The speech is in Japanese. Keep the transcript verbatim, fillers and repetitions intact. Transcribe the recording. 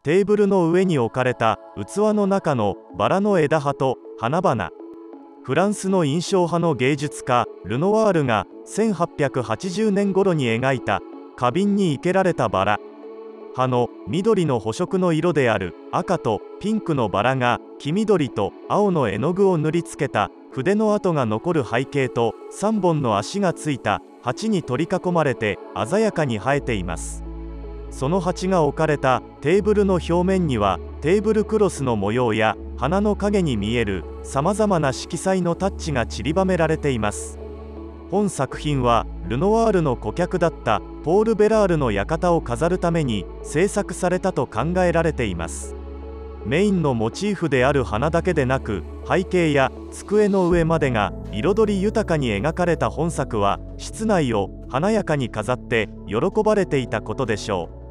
テーブルの上に置かれた器の中のバラの枝葉と花々。フランスの印象派の芸術家ルノワールがせんはっぴゃくはちじゅうねん頃に描いた花瓶に生けられたバラ。葉の緑の補色の色である赤とピンクのバラが黄緑と青の絵の具を塗りつけた筆の跡が残る背景とさんぼんの足がついた鉢に取り囲まれて鮮やかに映えています。その鉢が置かれたテーブルの表面にはテーブルクロスの模様や花の影に見えるさまざまな色彩のタッチが散りばめられています。本作品はルノワールの顧客だったポール・ベラールの館を飾るために制作されたと考えられています。メインのモチーフである花だけでなく、背景や机の上までが彩り豊かに描かれた本作は室内を華やかに飾って喜ばれていたことでしょう。